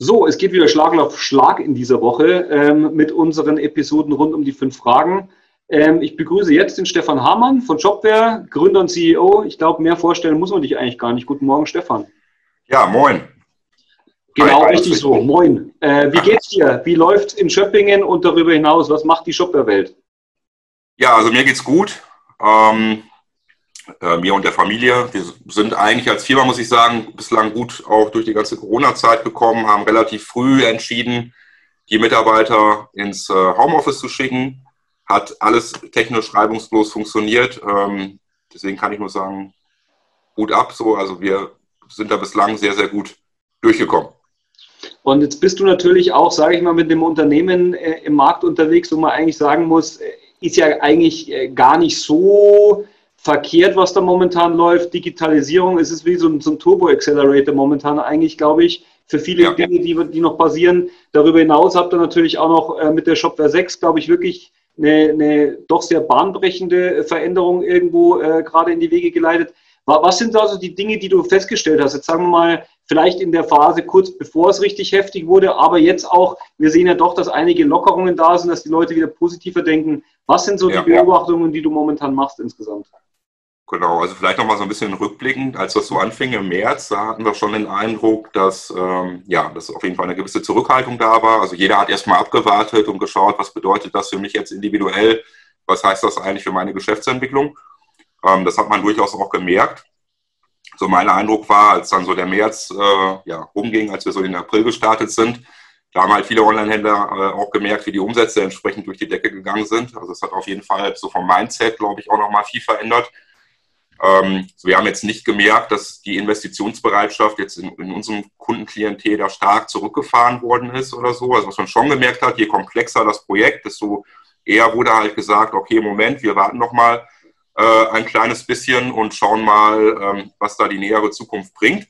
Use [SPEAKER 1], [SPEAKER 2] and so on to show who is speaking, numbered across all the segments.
[SPEAKER 1] So, es geht wieder Schlag auf Schlag in dieser Woche mit unseren Episoden rund um die 5 Fragen. Ich begrüße jetzt den Stefan Hamann von Shopware, Gründer und CEO. Ich glaube, mehr vorstellen muss man dich eigentlich gar nicht. Guten Morgen, Stefan.
[SPEAKER 2] Ja, moin.
[SPEAKER 1] Genau, richtig so. Moin. Wie geht's dir? Wie läuft's in Schöppingen und darüber hinaus? Was macht die Shopware-Welt?
[SPEAKER 2] Ja, also mir geht's gut. Mir und der Familie. Wir sind eigentlich als Firma, muss ich sagen, bislang gut auch durch die ganze Corona-Zeit gekommen, haben relativ früh entschieden, die Mitarbeiter ins Homeoffice zu schicken. Hat alles technisch reibungslos funktioniert. Deswegen kann ich nur sagen, Hut ab. So. Also wir sind da bislang sehr, sehr gut durchgekommen.
[SPEAKER 1] Und jetzt bist du natürlich auch, sage ich mal, mit dem Unternehmen im Markt unterwegs, wo man eigentlich sagen muss, ist ja eigentlich gar nicht so verkehrt, was da momentan läuft. Digitalisierung, es ist wie so ein Turbo-Accelerator momentan eigentlich, glaube ich, für viele Dinge, die noch passieren. Darüber hinaus habt ihr natürlich auch noch mit der Shopware 6, glaube ich, wirklich eine doch sehr bahnbrechende Veränderung irgendwo gerade in die Wege geleitet. Was sind also die Dinge, die du festgestellt hast? Jetzt sagen wir mal, vielleicht in der Phase kurz bevor es richtig heftig wurde, aber jetzt auch, wir sehen ja doch, dass einige Lockerungen da sind, dass die Leute wieder positiver denken. Was sind so die Beobachtungen, die du momentan machst insgesamt?
[SPEAKER 2] Genau, also vielleicht nochmal so ein bisschen rückblickend, als das so anfing im März, da hatten wir schon den Eindruck, dass dass auf jeden Fall eine gewisse Zurückhaltung da war. Also jeder hat erstmal abgewartet und geschaut, was bedeutet das für mich jetzt individuell, was heißt das eigentlich für meine Geschäftsentwicklung. Das hat man durchaus auch gemerkt. So mein Eindruck war, als dann so der März rumging, als wir so in den April gestartet sind, da haben halt viele Online-Händler auch gemerkt, wie die Umsätze entsprechend durch die Decke gegangen sind. Also es hat auf jeden Fall so vom Mindset, glaube ich, auch nochmal viel verändert. Wir haben jetzt nicht gemerkt, dass die Investitionsbereitschaft jetzt in unserem Kundenklientel da stark zurückgefahren worden ist oder so. Also was man schon gemerkt hat, je komplexer das Projekt, desto eher wurde halt gesagt, okay, Moment, wir warten noch mal ein kleines bisschen und schauen mal, was da die nähere Zukunft bringt.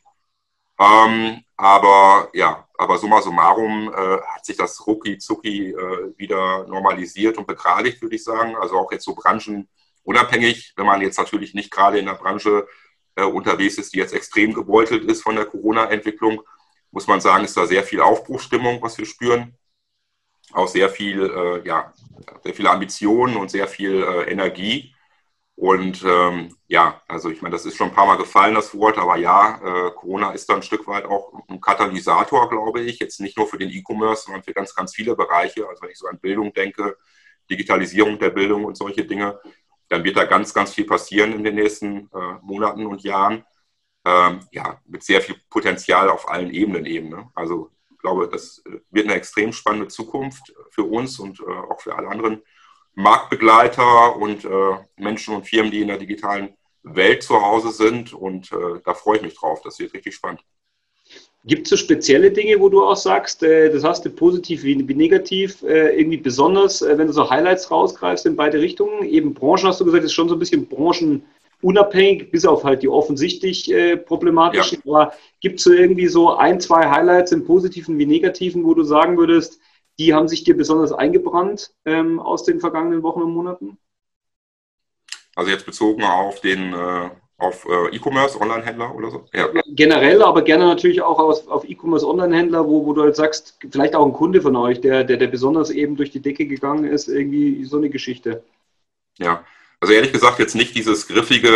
[SPEAKER 2] Aber summa summarum hat sich das rucki-zucki wieder normalisiert und begradigt, würde ich sagen. Also auch jetzt so branchenunabhängig, wenn man jetzt natürlich nicht gerade in der Branche unterwegs ist, die jetzt extrem gebeutelt ist von der Corona-Entwicklung, muss man sagen, ist da sehr viel Aufbruchsstimmung, was wir spüren. Auch sehr viel, sehr viele Ambitionen und sehr viel Energie. Und also ich meine, das ist schon ein paar Mal gefallen, das Wort, aber Corona ist da ein Stück weit auch ein Katalysator, glaube ich, jetzt nicht nur für den E-Commerce, sondern für ganz, ganz viele Bereiche. Also wenn ich so an Bildung denke, Digitalisierung der Bildung und solche Dinge, dann wird da ganz, ganz viel passieren in den nächsten Monaten und Jahren. Mit sehr viel Potenzial auf allen Ebenen eben. Ne? Also ich glaube, das wird eine extrem spannende Zukunft für uns und auch für alle anderen Marktbegleiter und Menschen und Firmen, die in der digitalen Welt zu Hause sind. Und da freue ich mich drauf. Das wird richtig spannend.
[SPEAKER 1] Gibt es so spezielle Dinge, wo du auch sagst, das hast du positiv wie negativ, irgendwie besonders, wenn du so Highlights rausgreifst in beide Richtungen? Eben Branchen, hast du gesagt, ist schon so ein bisschen branchenunabhängig, bis auf halt die offensichtlich problematischen. Ja. Aber gibt es so irgendwie so 1, 2 Highlights im Positiven wie Negativen, wo du sagen würdest, die haben sich dir besonders eingebrannt aus den vergangenen Wochen und Monaten?
[SPEAKER 2] Also jetzt bezogen auf den auf E-Commerce, Online-Händler oder so?
[SPEAKER 1] Ja. Generell, aber gerne natürlich auch auf E-Commerce, Online-Händler, wo du halt sagst, vielleicht auch ein Kunde von euch, der besonders eben durch die Decke gegangen ist, irgendwie so eine Geschichte.
[SPEAKER 2] Ja, also ehrlich gesagt jetzt nicht dieses griffige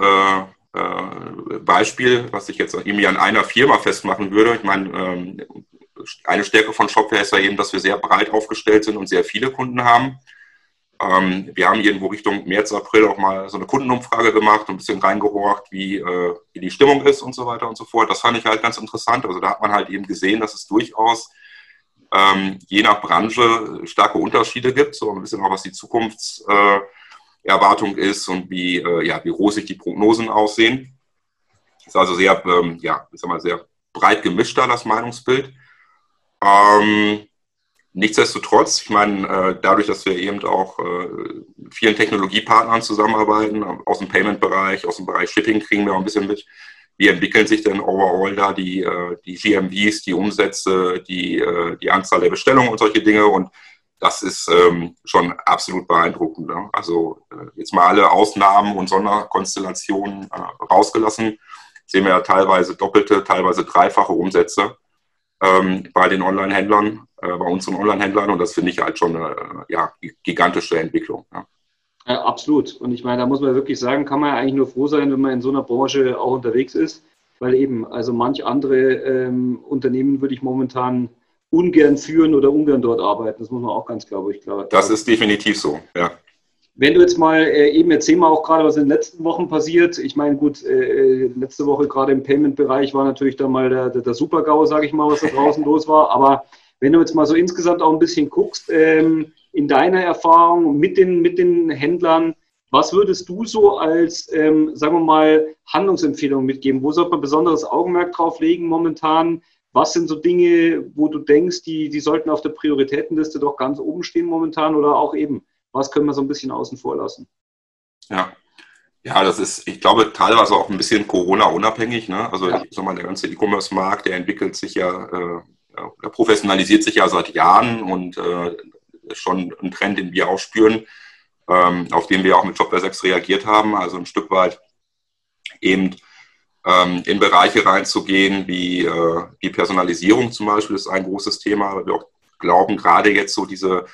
[SPEAKER 2] Beispiel, was ich jetzt irgendwie an einer Firma festmachen würde. Ich meine, eine Stärke von Shopware ist ja eben, dass wir sehr breit aufgestellt sind und sehr viele Kunden haben. Wir haben irgendwo Richtung März, April auch mal so eine Kundenumfrage gemacht und ein bisschen reingehorcht, wie die Stimmung ist und so weiter und so fort. Das fand ich halt ganz interessant. Also da hat man halt eben gesehen, dass es durchaus je nach Branche starke Unterschiede gibt, so ein bisschen auch was die Zukunftserwartung ist und wie rosig die Prognosen aussehen. Das ist also sehr, sehr breit gemischt da, das Meinungsbild. Nichtsdestotrotz, ich meine, dadurch, dass wir eben auch vielen Technologiepartnern zusammenarbeiten, aus dem Payment-Bereich, aus dem Bereich Shipping kriegen wir auch ein bisschen mit, wie entwickeln sich denn overall da die GMVs, die Umsätze, die Anzahl der Bestellungen und solche Dinge. Und das ist schon absolut beeindruckend. Ne? Also jetzt mal alle Ausnahmen und Sonderkonstellationen rausgelassen, sehen wir ja teilweise doppelte, teilweise dreifache Umsätze. bei den Online-Händlern, bei unseren Online-Händlern. Und das finde ich halt schon eine gigantische Entwicklung. Ja.
[SPEAKER 1] Ja, absolut. Und ich meine, da muss man wirklich sagen, kann man ja eigentlich nur froh sein, wenn man in so einer Branche auch unterwegs ist. Weil eben, also manch andere Unternehmen würde ich momentan ungern führen oder ungern dort arbeiten. Das muss man auch ganz klar.
[SPEAKER 2] Das ist definitiv so, ja.
[SPEAKER 1] Wenn du jetzt mal eben erzähl mal auch gerade, was in den letzten Wochen passiert. Ich meine, gut, letzte Woche gerade im Payment-Bereich war natürlich dann mal der Super-GAU, sage ich mal, was da draußen los war. Aber wenn du jetzt mal so insgesamt auch ein bisschen guckst, in deiner Erfahrung mit den Händlern, was würdest du so als, sagen wir mal, Handlungsempfehlung mitgeben? Wo sollte man besonderes Augenmerk drauf legen momentan? Was sind so Dinge, wo du denkst, die sollten auf der Prioritätenliste doch ganz oben stehen momentan oder auch eben, was können wir so ein bisschen außen vor lassen?
[SPEAKER 2] Ja, das ist, ich glaube, teilweise auch ein bisschen Corona-unabhängig. Ne? Also
[SPEAKER 1] Ja.
[SPEAKER 2] ich sag mal, der ganze E-Commerce-Markt, der entwickelt sich der professionalisiert sich ja seit Jahren und ist schon ein Trend, den wir auch spüren, auf den wir auch mit Shopware 6 reagiert haben. Also ein Stück weit eben in Bereiche reinzugehen, wie die Personalisierung zum Beispiel ist ein großes Thema, weil wir auch glauben, gerade jetzt so diese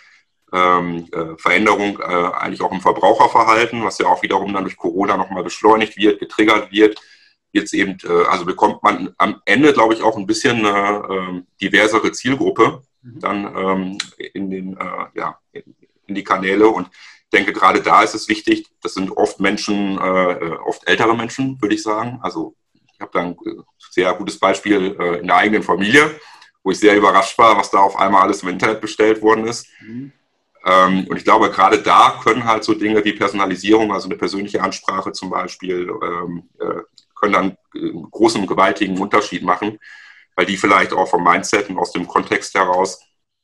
[SPEAKER 2] Veränderung eigentlich auch im Verbraucherverhalten, was ja auch wiederum dann durch Corona nochmal beschleunigt wird, getriggert wird, jetzt eben, also bekommt man am Ende, glaube ich, auch ein bisschen eine diversere Zielgruppe dann in die Kanäle. Und ich denke, gerade da ist es wichtig, das sind oft Menschen, oft ältere Menschen, würde ich sagen. Also ich habe da ein sehr gutes Beispiel in der eigenen Familie, wo ich sehr überrascht war, was da auf einmal alles im Internet bestellt worden ist. Und ich glaube, gerade da können halt so Dinge wie Personalisierung, also eine persönliche Ansprache zum Beispiel, können dann einen großen, gewaltigen Unterschied machen, weil die vielleicht auch vom Mindset und aus dem Kontext heraus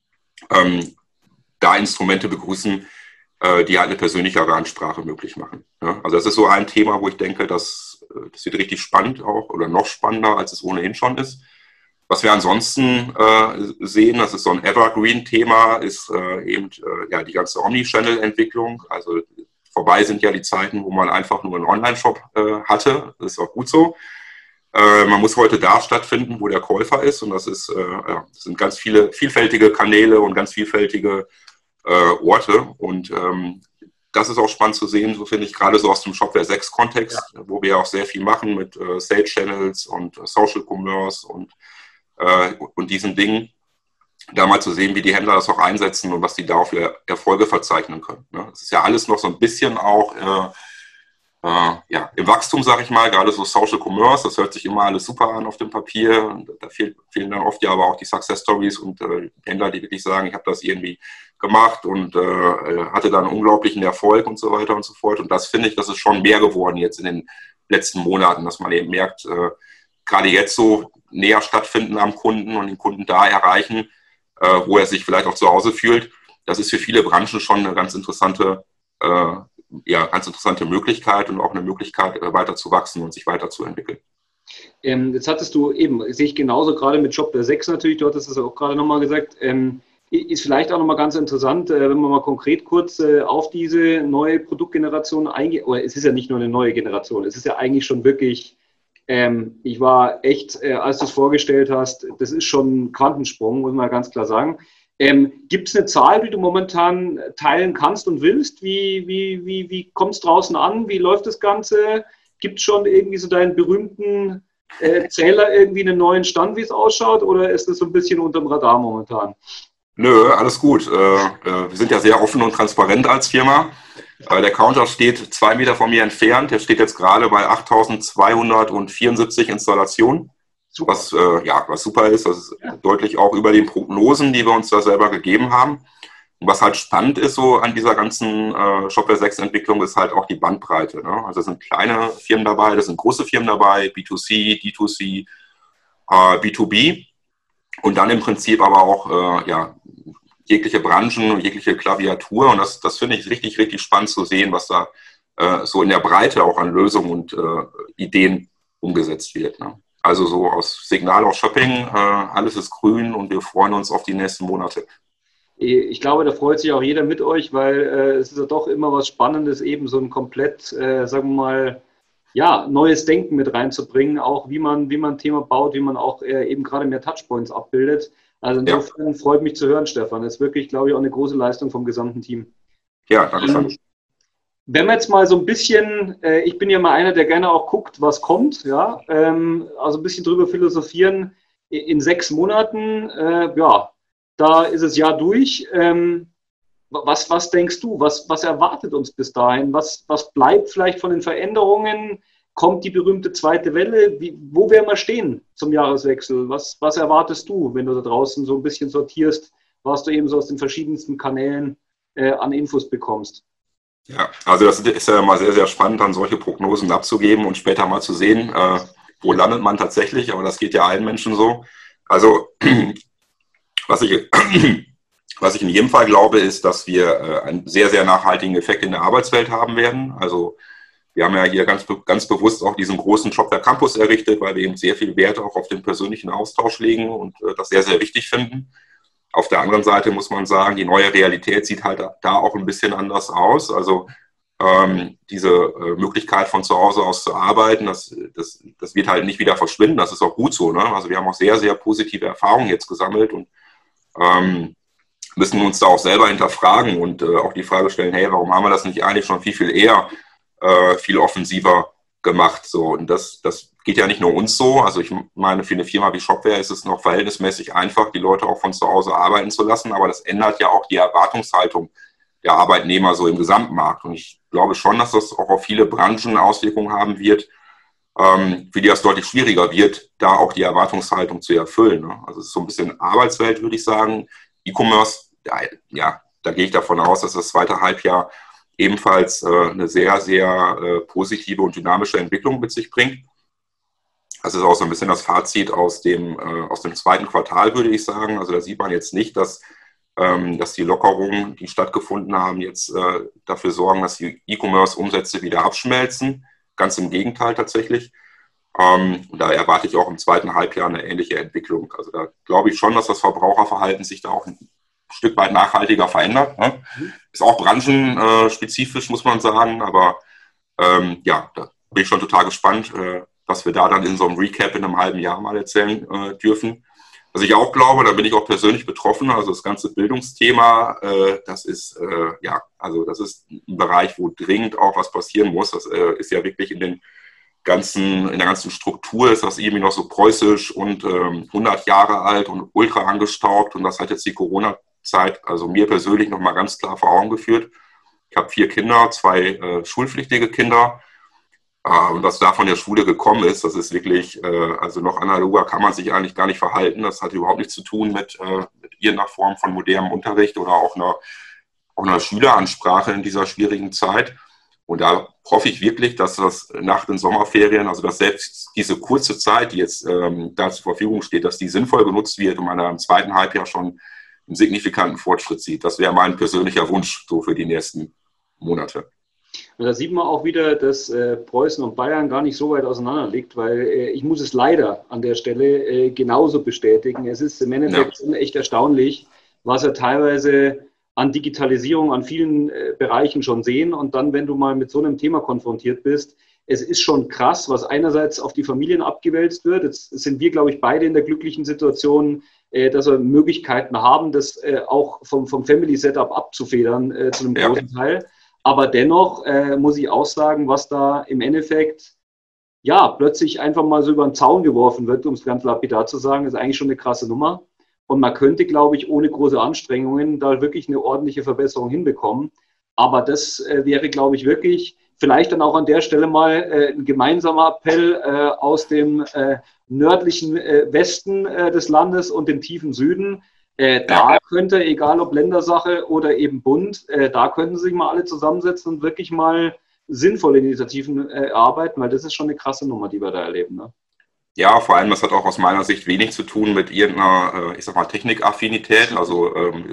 [SPEAKER 2] da Instrumente begrüßen, die halt eine persönlichere Ansprache möglich machen. Ja? Also das ist so ein Thema, wo ich denke, das wird richtig spannend auch oder noch spannender, als es ohnehin schon ist. Was wir ansonsten sehen, das ist so ein Evergreen-Thema, ist die ganze Omnichannel-Entwicklung. Also vorbei sind ja die Zeiten, wo man einfach nur einen Online-Shop hatte. Das ist auch gut so. Man muss heute da stattfinden, wo der Käufer ist. Und das sind ganz viele vielfältige Kanäle und ganz vielfältige Orte. Und das ist auch spannend zu sehen, so finde ich, gerade so aus dem Shopware 6 Kontext, wo wir auch sehr viel machen mit Sales Channels und Social Commerce und diesen Dingen, da mal zu sehen, wie die Händler das auch einsetzen und was die da für Erfolge verzeichnen können. Ne? Das ist ja alles noch so ein bisschen auch im Wachstum, sage ich mal, gerade so Social Commerce, das hört sich immer alles super an auf dem Papier. Und da fehlen dann oft ja aber auch die Success Stories und Händler, die wirklich sagen, ich habe das irgendwie gemacht und hatte dann einen unglaublichen Erfolg und so weiter und so fort. Und das finde ich, das ist schon mehr geworden jetzt in den letzten Monaten, dass man eben merkt, gerade jetzt so näher stattfinden am Kunden und den Kunden da erreichen, wo er sich vielleicht auch zu Hause fühlt. Das ist für viele Branchen schon eine ganz interessante Möglichkeit und auch eine Möglichkeit, weiter zu wachsen und sich weiterzuentwickeln.
[SPEAKER 1] Jetzt hattest du eben, sehe ich genauso gerade mit Shopware 6 natürlich, du hattest es auch gerade nochmal gesagt, ist vielleicht auch nochmal ganz interessant, wenn man mal konkret kurz auf diese neue Produktgeneration eingeht, oder es ist ja nicht nur eine neue Generation, es ist ja eigentlich schon wirklich, ich war echt, als du es vorgestellt hast, das ist schon ein Quantensprung, muss man ganz klar sagen. Gibt es eine Zahl, die du momentan teilen kannst und willst? Wie kommt es draußen an? Wie läuft das Ganze? Gibt es schon irgendwie so deinen berühmten Zähler, irgendwie einen neuen Stand, wie es ausschaut? Oder ist das so ein bisschen unterm Radar momentan?
[SPEAKER 2] Nö, alles gut. Wir sind ja sehr offen und transparent als Firma. Der Counter steht 2 Meter von mir entfernt. Der steht jetzt gerade bei 8.274 Installationen. Was super ist. Das ist deutlich auch über den Prognosen, die wir uns da selber gegeben haben. Und was halt spannend ist so an dieser ganzen Shopware 6 Entwicklung, ist halt auch die Bandbreite. Ne? Also es sind kleine Firmen dabei, das sind große Firmen dabei, B2C, D2C, B2B. Und dann im Prinzip aber auch jegliche Branchen und jegliche Klaviatur. Und das finde ich richtig, richtig spannend zu sehen, was da so in der Breite auch an Lösungen und Ideen umgesetzt wird. Ne? Also so aus Signal aus Shopping, alles ist grün und wir freuen uns auf die nächsten Monate.
[SPEAKER 1] Ich glaube, da freut sich auch jeder mit euch, weil es ist ja doch immer was Spannendes, eben so ein komplett, sagen wir mal, ja, neues Denken mit reinzubringen, auch wie man ein Thema baut, wie man auch eben gerade mehr Touchpoints abbildet. Also insofern freut mich zu hören, Stefan. Das ist wirklich, glaube ich, auch eine große Leistung vom gesamten Team.
[SPEAKER 2] Ja, danke schön.
[SPEAKER 1] Wenn wir jetzt mal so ein bisschen, ich bin ja mal einer, der gerne auch guckt, was kommt, ja, also ein bisschen drüber philosophieren, in 6 Monaten, ja, da ist das Jahr durch. Was denkst du? Was erwartet uns bis dahin? Was bleibt vielleicht von den Veränderungen? Kommt die berühmte zweite Welle? Wo werden wir stehen zum Jahreswechsel? Was erwartest du, wenn du da draußen so ein bisschen sortierst, was du eben so aus den verschiedensten Kanälen an Infos bekommst?
[SPEAKER 2] Ja, also das ist ja immer sehr, sehr spannend, dann solche Prognosen abzugeben und später mal zu sehen, wo landet man tatsächlich, aber das geht ja allen Menschen so. Also was ich in jedem Fall glaube, ist, dass wir einen sehr, sehr nachhaltigen Effekt in der Arbeitswelt haben werden. Also wir haben ja hier ganz bewusst auch diesen großen Shopware Campus errichtet, weil wir eben sehr viel Wert auch auf den persönlichen Austausch legen und das sehr, sehr wichtig finden. Auf der anderen Seite muss man sagen, die neue Realität sieht halt da auch ein bisschen anders aus. Also diese Möglichkeit von zu Hause aus zu arbeiten, das wird halt nicht wieder verschwinden. Das ist auch gut so, ne? Also wir haben auch sehr, sehr positive Erfahrungen jetzt gesammelt und müssen uns da auch selber hinterfragen und auch die Frage stellen, hey, warum haben wir das nicht eigentlich schon viel, viel eher, viel offensiver gemacht? So, und das geht ja nicht nur uns so. Also ich meine, für eine Firma wie Shopware ist es noch verhältnismäßig einfach, die Leute auch von zu Hause arbeiten zu lassen, aber das ändert ja auch die Erwartungshaltung der Arbeitnehmer so im Gesamtmarkt. Und ich glaube schon, dass das auch auf viele Branchen Auswirkungen haben wird, für die das deutlich schwieriger wird, da auch die Erwartungshaltung zu erfüllen. Ne? Also es ist so ein bisschen Arbeitswelt, würde ich sagen. E-Commerce, ja, da gehe ich davon aus, dass das zweite Halbjahr ebenfalls eine sehr, sehr positive und dynamische Entwicklung mit sich bringt. Das ist auch so ein bisschen das Fazit aus dem zweiten Quartal, würde ich sagen. Also da sieht man jetzt nicht, dass die Lockerungen, die stattgefunden haben, jetzt dafür sorgen, dass die E-Commerce-Umsätze wieder abschmelzen. Ganz im Gegenteil tatsächlich. Und da erwarte ich auch im zweiten Halbjahr eine ähnliche Entwicklung. Also da glaube ich schon, dass das Verbraucherverhalten sich da auch ein Stück weit nachhaltiger verändert. Ne? Ist auch branchenspezifisch, muss man sagen. Aber ja, da bin ich schon total gespannt, was wir da dann in so einem Recap in einem halben Jahr mal erzählen dürfen. Was ich auch glaube, da bin ich auch persönlich betroffen, also das ganze Bildungsthema, das ist das ist ein Bereich, wo dringend auch was passieren muss. Das ist ja wirklich in der ganzen Struktur ist das irgendwie noch so preußisch und 100 Jahre alt und ultra angestaubt, und das hat jetzt die Corona-Zeit also mir persönlich nochmal ganz klar vor Augen geführt. Ich habe 4 Kinder, 2 schulpflichtige Kinder. Und was da von der Schule gekommen ist, das ist wirklich, also noch analoger kann man sich eigentlich gar nicht verhalten. Das hat überhaupt nichts zu tun mit irgendeiner Form von modernem Unterricht oder auch einer Schüleransprache in dieser schwierigen Zeit. Und da hoffe ich wirklich, dass das nach den Sommerferien, also dass selbst diese kurze Zeit, die jetzt da zur Verfügung steht, dass die sinnvoll genutzt wird und man da im zweiten Halbjahr schon einen signifikanten Fortschritt sieht. Das wäre mein persönlicher Wunsch so für die nächsten Monate.
[SPEAKER 1] Und da sieht man auch wieder, dass Preußen und Bayern gar nicht so weit auseinander liegt, weil ich muss es leider an der Stelle genauso bestätigen. Es ist im Endeffekt echt erstaunlich, was er teilweise an Digitalisierung an vielen Bereichen schon sehen. Und dann, wenn du mal mit so einem Thema konfrontiert bist, es ist schon krass, was einerseits auf die Familien abgewälzt wird. Jetzt sind wir, glaube ich, beide in der glücklichen Situation, dass wir Möglichkeiten haben, das auch vom Family-Setup abzufedern zu einem großen Teil. Aber dennoch muss ich auch sagen, was da im Endeffekt ja plötzlich einfach mal so über den Zaun geworfen wird, um es ganz lapidar zu sagen, ist eigentlich schon eine krasse Nummer. Und man könnte, glaube ich, ohne große Anstrengungen da wirklich eine ordentliche Verbesserung hinbekommen. Aber das wäre, glaube ich, wirklich vielleicht dann auch an der Stelle mal ein gemeinsamer Appell aus dem nördlichen Westen des Landes und dem tiefen Süden. Da könnte, egal ob Ländersache oder eben Bund, da könnten sich mal alle zusammensetzen und wirklich mal sinnvolle Initiativen erarbeiten, weil das ist schon eine krasse Nummer, die wir da erleben. Ne?
[SPEAKER 2] Ja, vor allem, das hat auch aus meiner Sicht wenig zu tun mit irgendeiner, ich sag mal, Technikaffinität. Also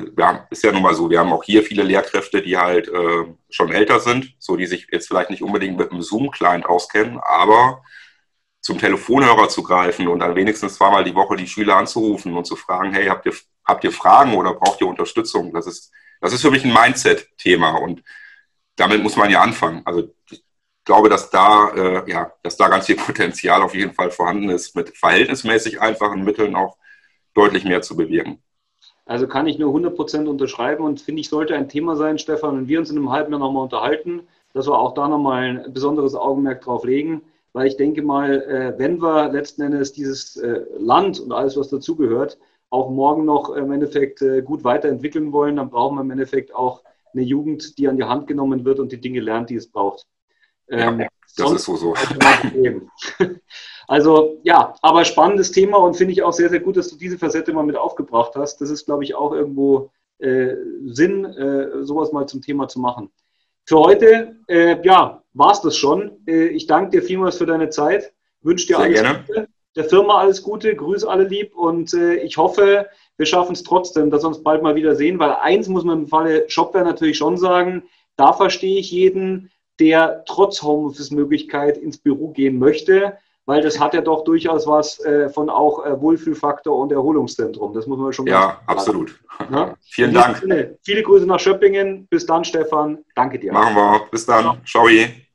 [SPEAKER 2] ist ja nun mal so, wir haben auch hier viele Lehrkräfte, die halt schon älter sind, so die sich jetzt vielleicht nicht unbedingt mit einem Zoom-Client auskennen, aber zum Telefonhörer zu greifen und dann wenigstens 2-mal die Woche die Schüler anzurufen und zu fragen, hey, habt ihr Fragen oder braucht ihr Unterstützung? Das ist für mich ein Mindset-Thema und damit muss man ja anfangen. Also glaube, dass da ganz viel Potenzial auf jeden Fall vorhanden ist, mit verhältnismäßig einfachen Mitteln auch deutlich mehr zu bewirken.
[SPEAKER 1] Also kann ich nur 100% unterschreiben und finde ich, sollte ein Thema sein, Stefan, wenn wir uns in einem halben Jahr nochmal unterhalten, dass wir auch da nochmal ein besonderes Augenmerk drauf legen, weil ich denke mal, wenn wir letzten Endes dieses Land und alles, was dazugehört, auch morgen noch im Endeffekt gut weiterentwickeln wollen, dann brauchen wir im Endeffekt auch eine Jugend, die an die Hand genommen wird und die Dinge lernt, die es braucht.
[SPEAKER 2] Das ist so.
[SPEAKER 1] Also ja, aber spannendes Thema und finde ich auch sehr, sehr gut, dass du diese Facette mal mit aufgebracht hast. Das ist, glaube ich, auch irgendwo Sinn, sowas mal zum Thema zu machen. Für heute, war es das schon. Ich danke dir vielmals für deine Zeit, wünsche dir alles Gute, der Firma alles Gute, grüße alle lieb und ich hoffe, wir schaffen es trotzdem, dass wir uns bald mal wieder sehen, weil eins muss man im Falle Shopware natürlich schon sagen, da verstehe ich jeden, der trotz Homeoffice-Möglichkeit ins Büro gehen möchte, weil das hat ja doch durchaus was von auch Wohlfühlfaktor und Erholungszentrum. Das muss man schon
[SPEAKER 2] ganz klar absolut.
[SPEAKER 1] Ja?
[SPEAKER 2] Vielen Dank.
[SPEAKER 1] Viele Grüße nach Schöppingen. Bis dann, Stefan. Danke dir.
[SPEAKER 2] Machen wir. Bis dann. Ciao.